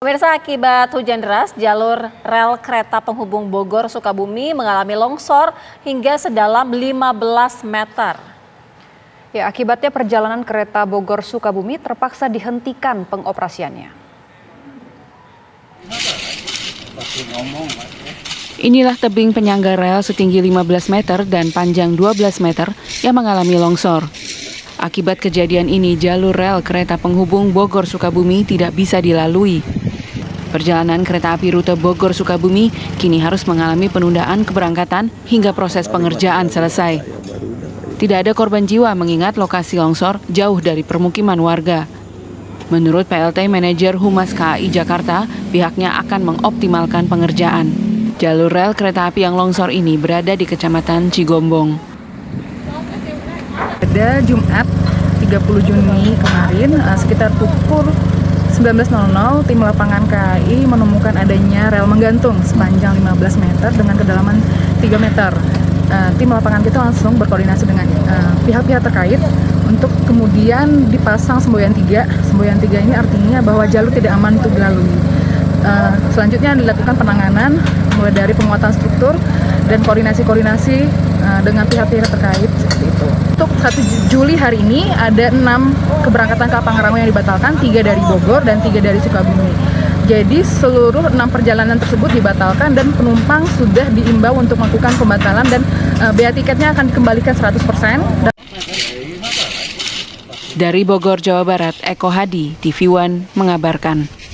Pemirsa, akibat hujan deras, jalur rel kereta penghubung Bogor Sukabumi mengalami longsor hingga sedalam 15 meter. Ya, akibatnya perjalanan kereta Bogor Sukabumi terpaksa dihentikan pengoperasiannya. Inilah tebing penyangga rel setinggi 15 meter dan panjang 12 meter yang mengalami longsor. Akibat kejadian ini, jalur rel kereta penghubung Bogor Sukabumi tidak bisa dilalui. Perjalanan kereta api rute Bogor Sukabumi kini harus mengalami penundaan keberangkatan hingga proses pengerjaan selesai. Tidak ada korban jiwa mengingat lokasi longsor jauh dari permukiman warga. Menurut PLT Manajer Humas KAI Jakarta, pihaknya akan mengoptimalkan pengerjaan. Jalur rel kereta api yang longsor ini berada di Kecamatan Cigombong. Pada Jumat 30 Juni kemarin sekitar pukul 19.00 tim lapangan KAI menemukan adanya rel menggantung sepanjang 15 meter dengan kedalaman 3 meter. Tim lapangan kita langsung berkoordinasi dengan pihak-pihak terkait untuk kemudian dipasang semboyan 3. Semboyan 3 ini artinya bahwa jalur tidak aman untuk dilalui. Selanjutnya dilakukan penanganan mulai dari penguatan struktur dan koordinasi dengan pihak-pihak terkait seperti itu. Untuk 1 Juli hari ini ada 6 keberangkatan ke Pangrango yang dibatalkan, 3 dari Bogor dan 3 dari Sukabumi. Jadi seluruh 6 perjalanan tersebut dibatalkan dan penumpang sudah diimbau untuk melakukan pembatalan dan bea tiketnya akan dikembalikan 100%. Dari Bogor, Jawa Barat, Eko Hadi, TV One mengabarkan.